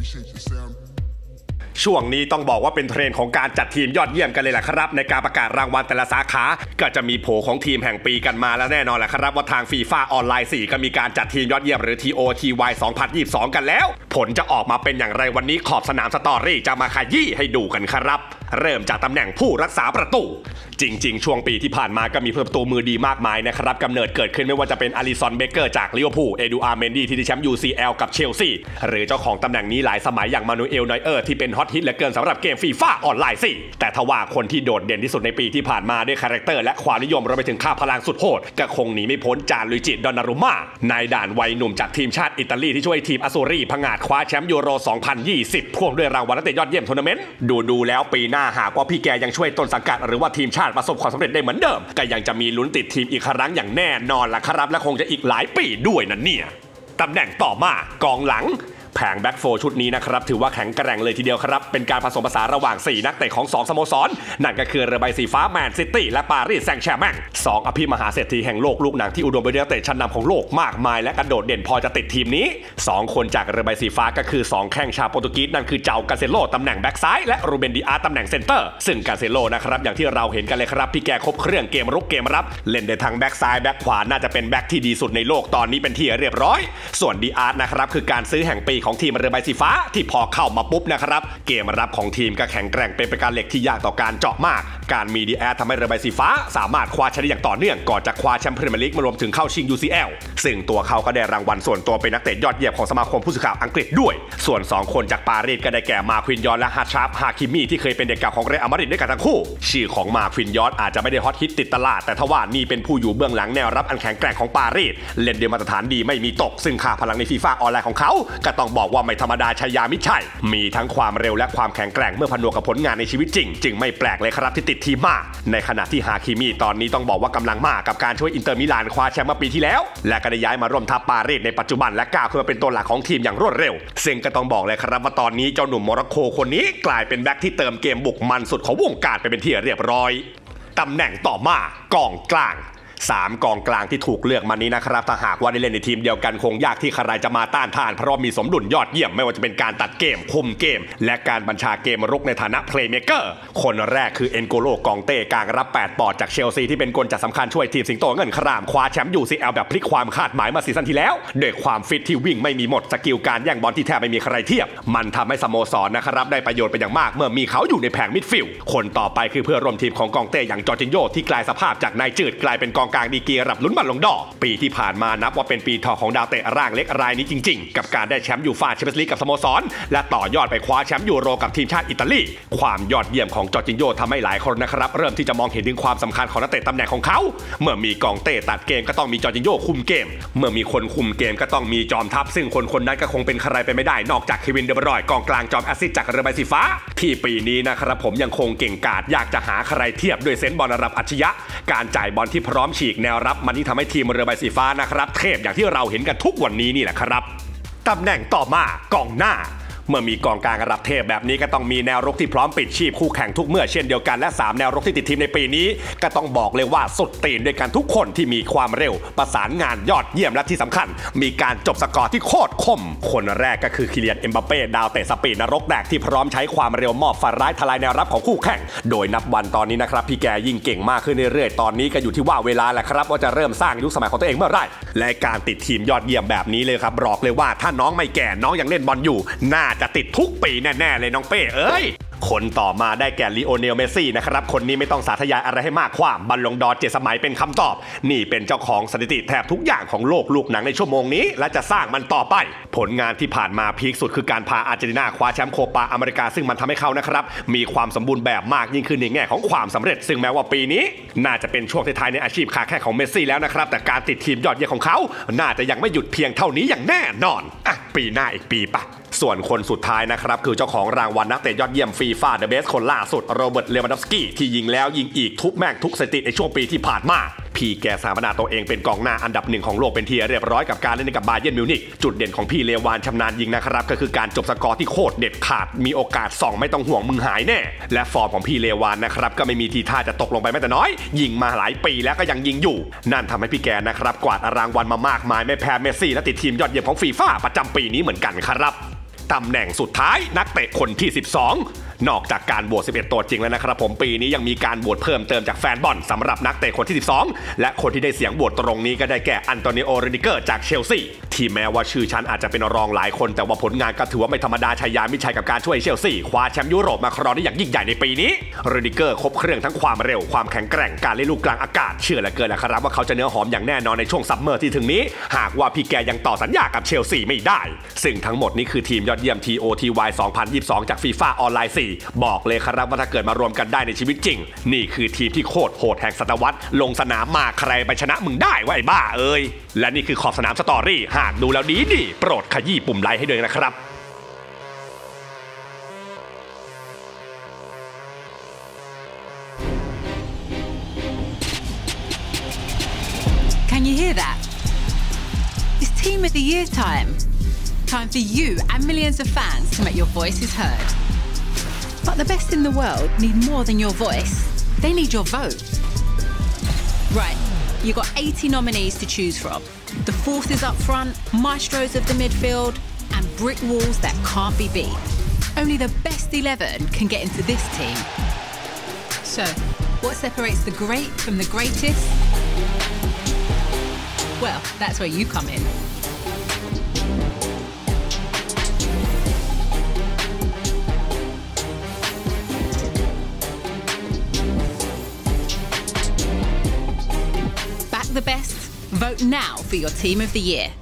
ช่วงนี้ต้องบอกว่าเป็นเทรนด์ของการจัดทีมยอดเยี่ยมกันเลยแหละครับในการประกาศรางวัลแต่ละสาขาก็จะมีโผของทีมแห่งปีกันมาแล้วแน่นอนแหละครับว่าทางฟีฟ่าออนไลน์4ก็มีการจัดทีมยอดเยี่ยมหรือ TOTY 2022 กันแล้วผลจะออกมาเป็นอย่างไรวันนี้ขอบสนามสตอรี่จะมาขยี้ให้ดูกันครับเริ่มจากตำแหน่งผู้รักษาประตูจริงๆช่วงปีที่ผ่านมาก็มีประตูมือดีมากมายนะครับกำเนิดเกิดขึ้นไม่ว่าจะเป็นอลิสันเบเกอร์จากลิเวอร์พูลเอดูอาร์เมนดี้ที่ได้แชมป์ UCL กับเชลซีหรือเจ้าของตำแหน่งนี้หลายสมัยอย่างมานูเอลนอยเออร์ที่เป็นฮอตฮิตเหลือเกินสำหรับเกมฟีฟ่าออนไลน์4แต่ทว่าคนที่โดดเด่นที่สุดในปีที่ผ่านมาด้วยคาแรคเตอร์และความนิยมรวมไปถึงค่าพลังสุดโหดก็คงหนีไม่พ้นจานลุยจิดอนนารุม่านายด่านวัยหนุ่มจากทีมชาติอิตาลีที่ช่วยทีมอาซูรีผงาดคว้าแชมป์ยูโร 2020 พ่วงด้วยรางวัลนักเตะยอดเยี่ยมทัวร์นาเมนต์ดูแล้วปีหน้าหากว่าพี่แกยังช่วยต้นสังกัดหรือว่าทีมชาติประสบความสำเร็จได้เหมือนเดิมก็ยังจะมีลุ้นติดทีมอีกครั้งอย่างแน่นอนล่ะครับและคงจะอีกหลายปีด้วยนั่นเนี่ยตำแหน่งต่อมากองหลังแผงแบ็กโฟชุดนี้นะครับถือว่าแข็งแกร่งเลยทีเดียวครับเป็นการผสมผสานระหว่าง4นักเตะของ2สโมสรนั่นก็คือเรือใบสีฟ้าแมนซิตี้และปารีสแซงต์แชร์แมง2อภิมหาเศรษฐีแห่งโลกลูกหนังที่อุดมไปด้วยนักเตะชั้นนำของโลกมากมายและกระโดดเด่นพอจะติดทีมนี้2คนจากเรือใบสีฟ้าก็คือ2แข้งชาวโปรตุเกสนั่นคือเจ้ากาเซโลตำแหน่งแบ็กซ้ายและรูเบนดิอาร์ตำแหน่งเซนเตอร์ซึ่งกาเซโลนะครับอย่างที่เราเห็นกันเลยครับพี่แกครบเครื่องเกมรุกเกมรับเล่นได้ทั้งแบ็กซ้ายแบ็กขวาน่าจะเป็นแบ็กที่ดีสุดในโลกตอนนี้เป็นที่เรียบร้อยส่วนดิอาร์นะครับคือการซื้อแห่งปีของทีมเรือใบสีฟ้าที่พอเข้ามาปุ๊บนะครับเกมรับของทีมก็แข็งแกร่งเป็นประการเหล็กที่ยากต่อการเจาะมากการมีดีแอดทำให้เรือใบสีฟ้าสามารถคว้าแชมป์อย่างต่อเนื่องก่อนจะคว้าแชมป์พรีเมียร์ลีกมารวมถึงเข้าชิง UCL ซึ่งตัวเขาก็ได้รางวัลส่วนตัวเป็นนักเตะยอดเยี่ยมของสมาคมผู้สื่อข่าวอังกฤษด้วยส่วน2คนจากปารีสก็ได้แก่มาควินยอนและฮาชาร์ฟฮาคิมีที่เคยเป็นเด็กเก่าของเรอัลมาดริดด้วยกันทั้งคู่ชื่อของมาควินยอนอาจจะไม่ได้ฮอตฮิตติดตลาดแต่ทว่านี่เป็นผู้อยู่เบื้องหลังแนวรับอันแข็งแกร่งของปารีสเล่นด้วยมาตรฐานดีไม่มีตกซึ่งค่าพลังในฟีฟ่าออนไลน์ของเขาก็ต้องบอกว่าไม่ธรรมดาชัยยามิชัยมีทั้งความเร็วและความแข็งแกร่งเมื่อผนวกกับผลงานในชีวิตจริงจึงไม่แปลกเลยครับที่ติดทีมมากในขณะที่ฮาคิมีตอนนี้ต้องบอกว่ากำลังมากกับการช่วยอินเตอร์มิลานคว้าแชมป์เมื่อปีที่แล้วและก็ได้ย้ายมาร่วมทัพปารีสในปัจจุบันและก้าวขึ้นมาเป็นตัวหลักของทีมอย่างรวดเร็วซึ่งก็ต้องบอกเลยครับว่าตอนนี้เจ้าหนุ่มโมร็อกโกคนนี้กลายเป็นแบ็คที่เติมเกมบุกมันสุดของวงการไปเป็นที่เรียบร้อยตำแหน่งต่อมากองกลาง3กองกลางที่ถูกเลือกมานี้นะครับถ้าหากว่าได้เล่นในทีมเดียวกันคงยากที่ใครจะมาต้านทานเพราะมีสมดุลยอดเยี่ยมไม่ว่าจะเป็นการตัดเกมคุมเกมและการบัญชาเกมรุกในฐานะเพลย์เมเกอร์คนแรกคือเอ็นโกโลกองเต้กลางรับ8ปอดจากเชลซีที่เป็นกลจัดสำคัญช่วยทีมสิงโตเงินครามคว้าแชมป์ UCL แบบพลิกความคาดหมายมาซีซั่นที่แล้วด้วยความฟิตที่วิ่งไม่มีหมดสกิลการแย่งบอลที่แทบไม่มีใครเทียบมันทำให้สโมสรนะครับได้ประโยชน์เป็นอย่างมากเมื่อมีเขาอยู่ในแผงมิดฟิลด์คนต่อไปคือเพื่อนร่วมทีมของกองเต้อย่างจอร์จินโญ่ที่กลายสภาพจากนายจืดกลายเป็นกองกลางดีกรีระดับลุ้นบอลลงดอปีที่ผ่านมานับว่าเป็นปีทองของดาวเตะร่างเล็กรายนี้จริงๆกับการได้แชมป์ยูฟ่าแชมเปี้ยนส์ลีกกับสโมสรและต่อยอดไปคว้าแชมป์ยูโรกับทีมชาติอิตาลีความยอดเยี่ยมของจอร์จินโญ่ทำให้หลายคนนะครับเริ่มที่จะมองเห็นถึงความสำคัญของนักเตะตำแหน่งของเขาเมื่อมีกองเต้ตัดเกมก็ต้องมีจอร์จินโญ่คุมเกมเมื่อมีคนคุมเกมก็ต้องมีจอมทัพซึ่งคนนั้นก็คงเป็นใครไปไม่ได้นอกจากเควินเดบรอยน์กองกลางจอมแอสซิสต์จากเรือใบสีฟ้าที่ปีนี้นะครับผมยังคงเก่งกาจอยากจะหาใครเทียบด้วยเซนส์บอลระดับอัจฉริยะการจ่ายบอลที่พร้อมฉีกแนวรับมันที่ทำให้ทีมเรือใบสีฟ้านะครับเทพอย่างที่เราเห็นกันทุกวันนี้นี่แหละครับตำแหน่งต่อมากองหน้าเมื่อมีกองกลางระดับเทพแบบนี้ก็ต้องมีแนวรุกที่พร้อมปิดชีพคู่แข่งทุกเมื่อเช่นเดียวกันและ3แนวรุกที่ติดทีมในปีนี้ก็ต้องบอกเลยว่าสุดตีนด้วยกันทุกคนที่มีความเร็วประสานงานยอดเยี่ยมและที่สำคัญมีการจบสกอร์ที่โคตรคมคนแรกก็คือคิเลียนเอ็มบัปเป้ดาวเตะสปีดนรกแดกที่พร้อมใช้ความเร็วมอบฝันร้ายทลายแนวรับของคู่แข่งโดยนับวันตอนนี้นะครับพี่แกยิ่งเก่งมากขึ้นเรื่อยๆตอนนี้ก็อยู่ที่ว่าเวลาแหละครับว่าจะเริ่มสร้างยุคสมัยของตัวเองเมื่อไหร่และการติดทีมยอดเยี่ยมแบบนี้เลยครับบอกเลยว่าถ้าน้องไม่แก่น้องยังเล่นบอลอยู่น่าจะติดทุกปีแน่ๆเลยน้องเป้เอ้ยคนต่อมาได้แก่ลีโอเนลเมสซี่นะครับคนนี้ไม่ต้องสาธยายอะไรให้มากความบอลลงดอร์7 สมัยเป็นคำตอบนี่เป็นเจ้าของสถิติแทบทุกอย่างของโลกลูกหนังในชั่วโมงนี้และจะสร้างมันต่อไปผลงานที่ผ่านมาพีคสุดคือการพาอาร์เจนตินาคว้าแชมป์โคปาอเมริกาซึ่งมันทำให้เขานะครับมีความสมบูรณ์แบบมากยิ่งขึ้นในแง่ของความสำเร็จซึ่งแม้ว่าปีนี้น่าจะเป็นช่วงท้ายในอาชีพขาแข้งของเมสซี่แล้วนะครับแต่การติดทีมยอดเยี่ยมของเขาน่าจะยังไม่หยุดเพียงเท่านี้อย่างแน่นอนปีหน้าอีกปีปะส่วนคนสุดท้ายนะครับคือเจ้าของรางวัลนักเตะยอดเยี่ยมฟีฟ่าเดอะเบสคนล่าสุดโรเบิร์ตเลวานดอฟสกี้ที่ยิงแล้วยิงอีกทุบแม่งทุกสถิติในช่วงปีที่ผ่านมาพี่แกสถาปนาตัวเองเป็นกองหน้าอันดับ1ของโลกเป็นที่เรียบร้อยกับการเล่นกับบาเยิร์นมิวนิกจุดเด่นของพี่เลวานชำนาญยิงนะครับก็คือการจบสกอร์ที่โคตรเด็ดขาดมีโอกาสส่องไม่ต้องห่วงมึงหายแน่และฟอร์มของพี่เลวานนะครับก็ไม่มีทีท่าจะตกลงไปแม้แต่น้อยยิงมาหลายปีแล้วก็ยังยิงอยู่นั่นทำให้พี่แกนะครับกวาดรางวัลมามากมายไม่แพ้เมสซี่และติดทีมยอดเยี่ยมของฟีฟ่าประจำปีนี้เหมือนกันครับตำแหน่งสุดท้ายนักเตะคนที่ 12 นอกจากการโหวต 11 ตัวจริงแล้วนะครับผมปีนี้ยังมีการโหวตเพิ่มเติมจากแฟนบอลสำหรับนักเตะคนที่ 12 และคนที่ได้เสียงโหวตตรงนี้ก็ได้แก่อันโตนิโอ รูดิเกอร์จากเชลซีที่แม้ว่าชื่อชั้นอาจจะเป็นรองหลายคนแต่ว่าผลงานก็ถือว่าไม่ธรรมดาชัยยามิชัยกับการช่วยเชลซีคว้าแชมป์ยุโรปมาครองได้อย่างยิ่งใหญ่ในปีนี้รูดิเกอร์ครบเครื่องทั้งความเร็วความแข็งแกร่งการเล่นลูกกลางอากาศเชื่อเหลือเกินแหละครับว่าเขาจะเนื้อหอมอย่างแน่นอนในช่วงซัมเมอร์ที่ถึงนี้หากว่าพี่แกยังต่อสัญญากับเชลซีไม่ได้ซึ่งทั้งหมดนี้คือทีมยอดเยี่ยม TOTY 2022 จาก FIFA ออนไลน์ 4บอกเลยครับว่าถ้าเกิดมารวมกันได้ในชีวิตจริงนี่คือทีมที่โคตรโหดแห่งศตวรรษลงสนามมาใครไปชนะมึงได้วะไอ้บ้าเอ้ยและนี่คือขอบสนามสตอรี่หากดูแล้วดีโปรดขยี้ปุ่มไลค์ให้ด้วยนะครับ Can you hear that? It's Team of the Year time. Time for you and millions of fans to make your voices heard. But the best in the world need more than your voice. They need your vote. Right, you got 80 nominees to choose from. The fourth is up front, maestros of the midfield, and brick walls that can't be beat. Only the best 11 can get into this team. So, what separates the great from the greatest? Well, that's where you come in. Back the best. Vote now for your Team of the Year.